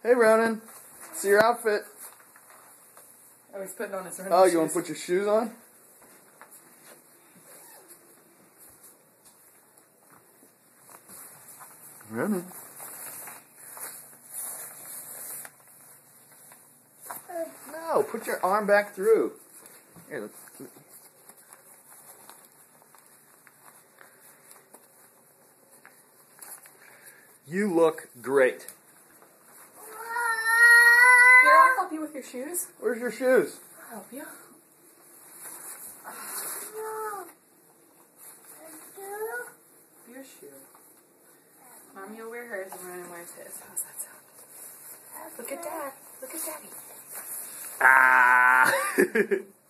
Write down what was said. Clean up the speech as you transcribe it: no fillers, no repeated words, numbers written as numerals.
Hey, Ronan. See your outfit. Oh, he's putting on his running Oh, shoes. you want to put your shoes on? Ronan. No, put your arm back through. Here, let's... You look great. Here, I'll help you with your shoes. Where's your shoes? I'll help you. Your shoe. Mommy will wear hers and Ronan wears his. How's that sound? Look at Dad. Look at Daddy. Ah!